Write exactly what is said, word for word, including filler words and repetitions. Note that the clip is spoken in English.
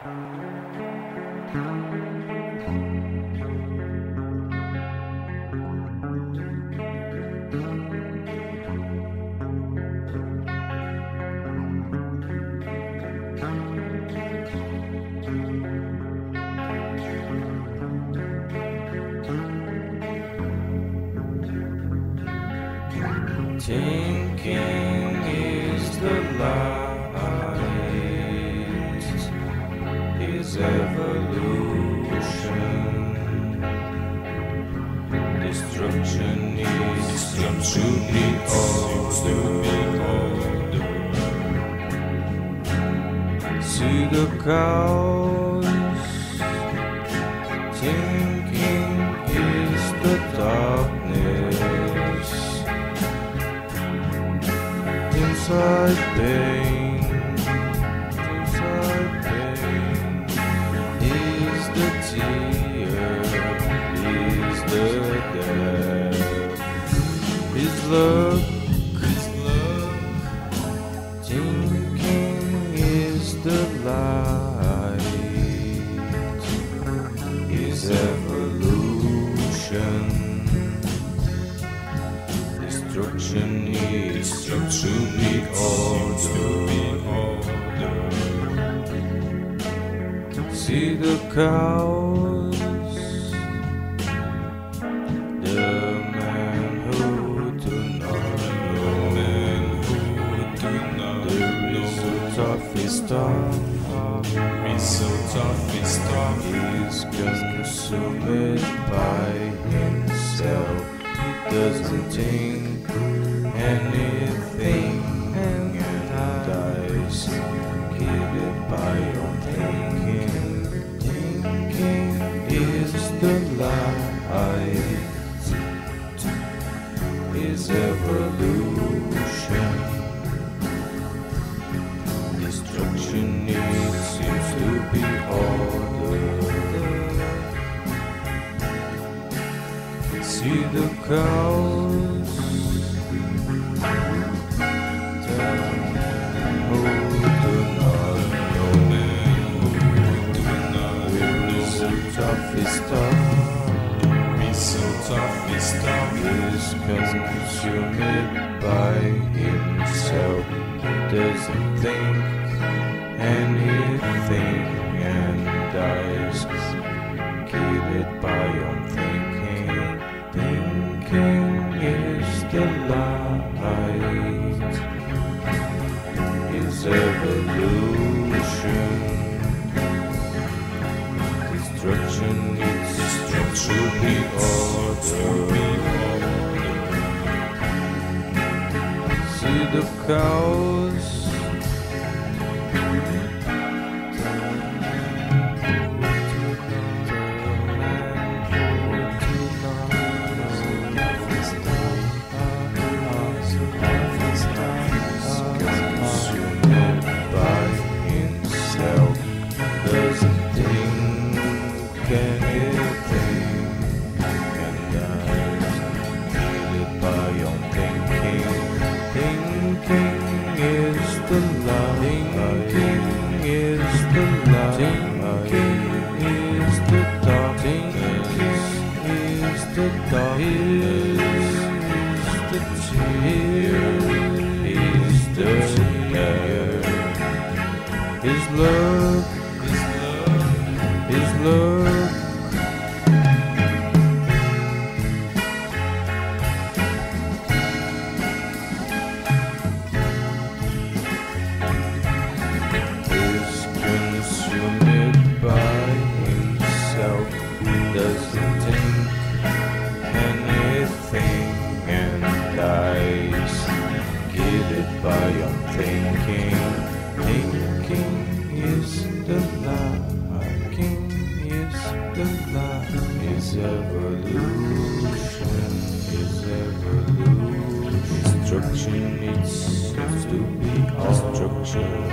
Thinking is the light, is evolution. Destruction is seems to be order. See the cows. Thinking is the darkness. Inside pain, inside pain is the tear, is the death, is love, is love. Thinking is the light, is evolution. Destruction is to be ordered. See the cows, the men who do not know, the result of his thought, result of his thought is consumed by himself. He doesn't think anything and dies, guided by your thinking. Thinking is the light, is evolution. Destruction it seems to be ordered. See the cows, his thought, result of his thought is consumed by himself. He doesn't think anything and dies, guided by your thinking. Thinking is the light, is evolution. Destruction needs to be ordered. See the cows, consumed by himself, doesn't think anything and dies, guided by your thinking. Thinking is the light, thinking is the light, thinking is the dark, thinking is the dark, is the tear, is the air, is love, is love, is love. Doesn't think anything and dies, guided by your thinking. Thinking is the light, thinking is the light, is evolution, is evolution. Destruction needs to be destruction.